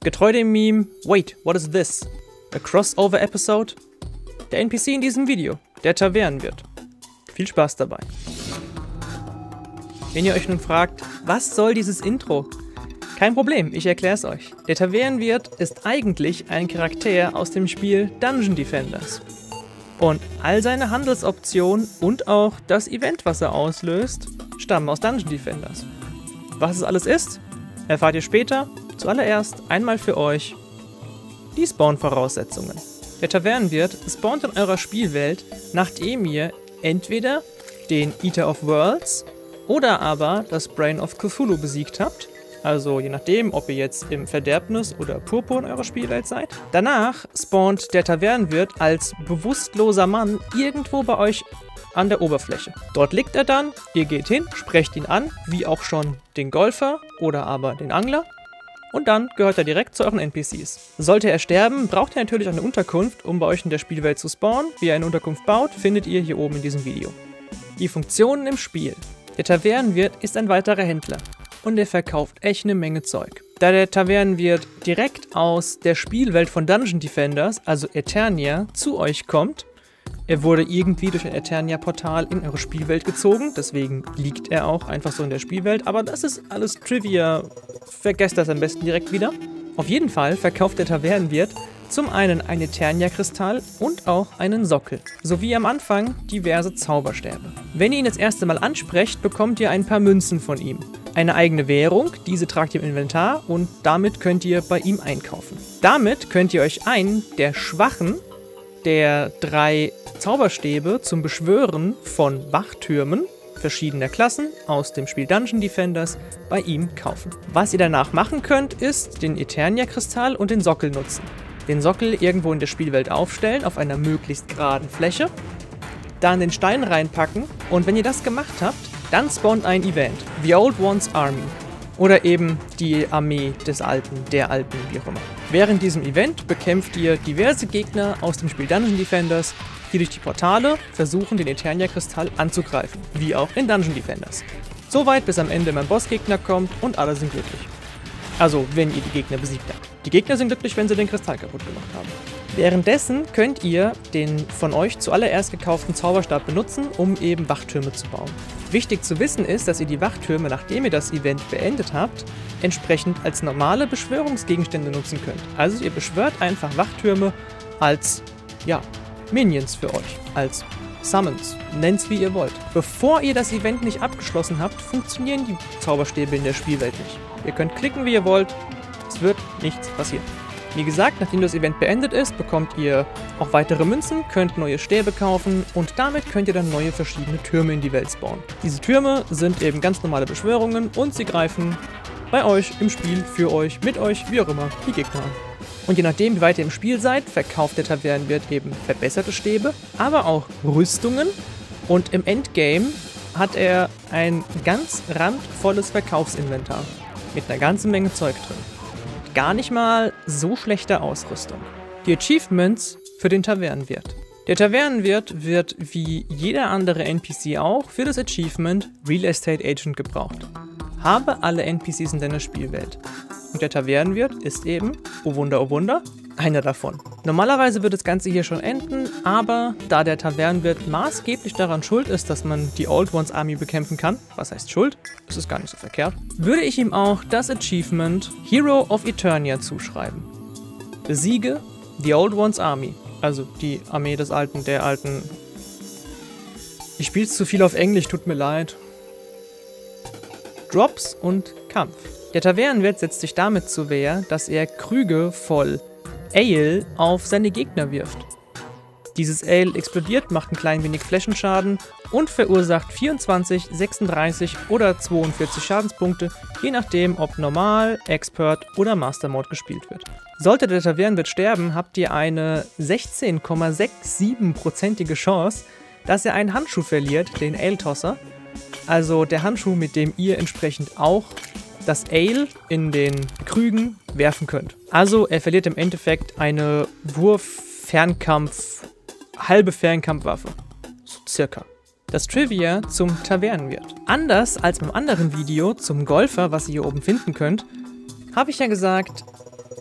Getreu dem Meme, wait, what is this? A Crossover Episode? Der NPC in diesem Video, der Tavernenwirt. Viel Spaß dabei. Wenn ihr euch nun fragt, was soll dieses Intro? Kein Problem, ich erkläre es euch. Der Tavernenwirt ist eigentlich ein Charakter aus dem Spiel Dungeon Defenders. Und all seine Handelsoptionen und auch das Event, was er auslöst, stammen aus Dungeon Defenders. Was es alles ist, erfahrt ihr später. Zuallererst einmal für euch die Spawn-Voraussetzungen. Der Tavernenwirt spawnt in eurer Spielwelt, nachdem ihr entweder den Eater of Worlds oder aber das Brain of Cthulhu besiegt habt. Also je nachdem, ob ihr jetzt im Verderbnis oder Purpur in eurer Spielwelt seid. Danach spawnt der Tavernenwirt als bewusstloser Mann irgendwo bei euch an der Oberfläche. Dort liegt er dann, ihr geht hin, sprecht ihn an, wie auch schon den Golfer oder aber den Angler. Und dann gehört er direkt zu euren NPCs. Sollte er sterben, braucht er natürlich eine Unterkunft, um bei euch in der Spielwelt zu spawnen. Wie er eine Unterkunft baut, findet ihr hier oben in diesem Video. Die Funktionen im Spiel. Der Tavernenwirt ist ein weiterer Händler. Und er verkauft echt eine Menge Zeug. Da der Tavernenwirt direkt aus der Spielwelt von Dungeon Defenders, also Eternia, zu euch kommt, er wurde irgendwie durch ein Eternia-Portal in eure Spielwelt gezogen, deswegen liegt er auch einfach so in der Spielwelt, aber das ist alles Trivia, vergesst das am besten direkt wieder. Auf jeden Fall verkauft der Tavernenwirt zum einen ein Eternia-Kristall und auch einen Sockel, sowie am Anfang diverse Zauberstäbe. Wenn ihr ihn das erste Mal ansprecht, bekommt ihr ein paar Münzen von ihm. Eine eigene Währung, diese tragt ihr im Inventar und damit könnt ihr bei ihm einkaufen. Damit könnt ihr euch einen der schwachen der 3 Zauberstäbe zum Beschwören von Wachtürmen verschiedener Klassen aus dem Spiel Dungeon Defenders bei ihm kaufen. Was ihr danach machen könnt, ist den Eternia-Kristall und den Sockel nutzen. Den Sockel irgendwo in der Spielwelt aufstellen, auf einer möglichst geraden Fläche, dann den Stein reinpacken und wenn ihr das gemacht habt, dann spawnt ein Event, The Old One's Army. Oder eben die Armee des Alten, der Alten, wie auch immer. Während diesem Event bekämpft ihr diverse Gegner aus dem Spiel Dungeon Defenders, die durch die Portale versuchen, den Eternia-Kristall anzugreifen, wie auch in Dungeon Defenders. Soweit, bis am Ende mein Bossgegner kommt und alle sind glücklich. Also, wenn ihr die Gegner besiegt habt. Die Gegner sind glücklich, wenn sie den Kristall kaputt gemacht haben. Währenddessen könnt ihr den von euch zuallererst gekauften Zauberstab benutzen, um eben Wachtürme zu bauen. Wichtig zu wissen ist, dass ihr die Wachtürme, nachdem ihr das Event beendet habt, entsprechend als normale Beschwörungsgegenstände nutzen könnt. Also ihr beschwört einfach Wachtürme als, ja, Minions für euch, als Summons, nennt's wie ihr wollt. Bevor ihr das Event nicht abgeschlossen habt, funktionieren die Zauberstäbe in der Spielwelt nicht. Ihr könnt klicken, wie ihr wollt, es wird nichts passieren. Wie gesagt, nachdem das Event beendet ist, bekommt ihr auch weitere Münzen, könnt neue Stäbe kaufen und damit könnt ihr dann neue verschiedene Türme in die Welt spawnen. Diese Türme sind eben ganz normale Beschwörungen und sie greifen bei euch im Spiel, für euch, mit euch, wie auch immer, die Gegner an. Und je nachdem, wie weit ihr im Spiel seid, verkauft der Tavernenwirt eben verbesserte Stäbe, aber auch Rüstungen und im Endgame hat er ein ganz randvolles Verkaufsinventar mit einer ganzen Menge Zeug drin. Gar nicht mal so schlechte Ausrüstung. Die Achievements für den Tavernenwirt. Der Tavernenwirt wird wie jeder andere NPC auch für das Achievement Real Estate Agent gebraucht. Habe alle NPCs in deiner Spielwelt. Und der Tavernenwirt ist eben, oh Wunder, einer davon. Normalerweise wird das Ganze hier schon enden, aber da der Tavernenwirt maßgeblich daran schuld ist, dass man die Old One's Army bekämpfen kann, was heißt schuld? Das ist gar nicht so verkehrt, würde ich ihm auch das Achievement Hero of Eternia zuschreiben. Besiege the Old One's Army, also die Armee des Alten, der Alten. Ich spiele zu viel auf Englisch, tut mir leid. Drops und Kampf. Der Tavernenwirt setzt sich damit zur Wehr, dass er Krüge voll Ale auf seine Gegner wirft. Dieses Ale explodiert, macht ein klein wenig Flächenschaden und verursacht 24, 36 oder 42 Schadenspunkte, je nachdem ob Normal, Expert oder Master Mode gespielt wird. Sollte der Tavernenwirt sterben, habt ihr eine 16,67%ige Chance, dass er einen Handschuh verliert, den Ale-Tosser. Also der Handschuh, mit dem ihr entsprechend auch das Ale in den Krügen werfen könnt. Also er verliert im Endeffekt eine halbe Fernkampfwaffe. So circa. Das Trivia zum Tavernenwirt. Anders als beim anderen Video zum Golfer, was ihr hier oben finden könnt, habe ich ja gesagt,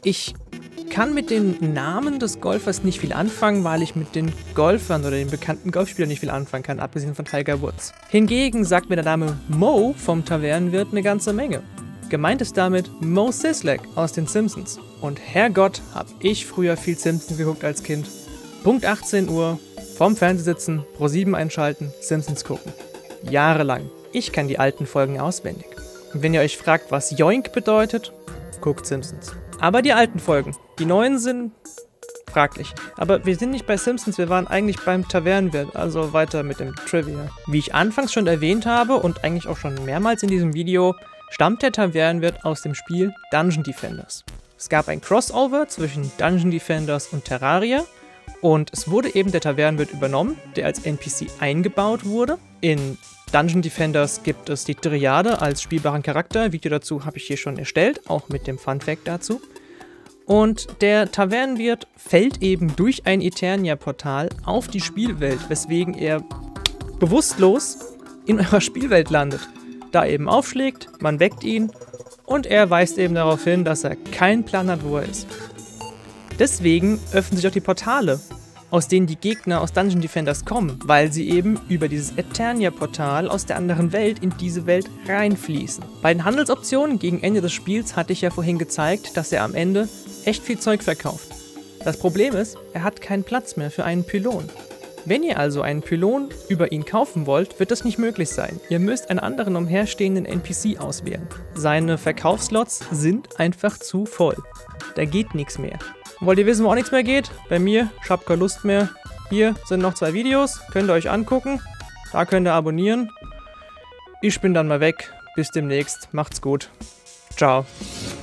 Ich kann mit den Namen des Golfers nicht viel anfangen, weil ich mit den Golfern oder den bekannten Golfspielern nicht viel anfangen kann, abgesehen von Tiger Woods. Hingegen sagt mir der Name Moe vom Tavernenwirt eine ganze Menge. Gemeint ist damit Moe Szyslak aus den Simpsons. Und Herrgott, hab ich früher viel Simpsons geguckt als Kind. Punkt 18 Uhr, vorm Fernseher sitzen, Pro7 einschalten, Simpsons gucken. Jahrelang. Ich kann die alten Folgen auswendig. Und wenn ihr euch fragt, was Yoink bedeutet, guckt Simpsons. Aber die alten Folgen. Die neuen sind fraglich. Aber wir sind nicht bei Simpsons, wir waren eigentlich beim Tavernenwirt, also weiter mit dem Trivia. Wie ich anfangs schon erwähnt habe und eigentlich auch schon mehrmals in diesem Video, stammt der Tavernenwirt aus dem Spiel Dungeon Defenders. Es gab ein Crossover zwischen Dungeon Defenders und Terraria und es wurde eben der Tavernenwirt übernommen, der als NPC eingebaut wurde. In Dungeon Defenders gibt es die Dryade als spielbaren Charakter. Video dazu habe ich hier schon erstellt, auch mit dem Funfact dazu. Und der Tavernenwirt fällt eben durch ein Eternia-Portal auf die Spielwelt, weswegen er bewusstlos in eurer Spielwelt landet. Da eben aufschlägt, man weckt ihn und er weist eben darauf hin, dass er keinen Plan hat, wo er ist. Deswegen öffnen sich auch die Portale, aus denen die Gegner aus Dungeon Defenders kommen, weil sie eben über dieses Eternia-Portal aus der anderen Welt in diese Welt reinfließen. Bei den Handelsoptionen gegen Ende des Spiels hatte ich ja vorhin gezeigt, dass er am Ende echt viel Zeug verkauft. Das Problem ist, er hat keinen Platz mehr für einen Pylon. Wenn ihr also einen Pylon über ihn kaufen wollt, wird das nicht möglich sein. Ihr müsst einen anderen umherstehenden NPC auswählen. Seine Verkaufslots sind einfach zu voll. Da geht nichts mehr. Wollt ihr wissen, wo auch nichts mehr geht? Bei mir, ich hab keine Lust mehr. Hier sind noch 2 Videos, könnt ihr euch angucken. Da könnt ihr abonnieren. Ich bin dann mal weg. Bis demnächst. Macht's gut. Ciao.